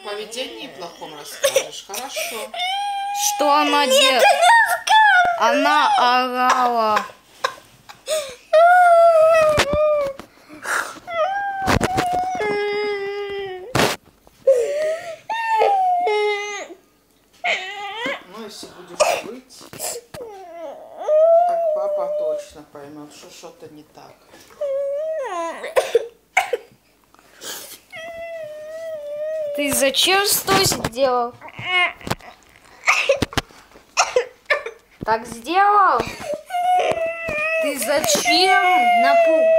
поведении плохом расскажешь, хорошо. Что она делала? Она орала. Ну, если будешь выть, так папа точно поймет, что что-то не так. Ты зачем что сделал? Так сделал? Ты зачем напугал?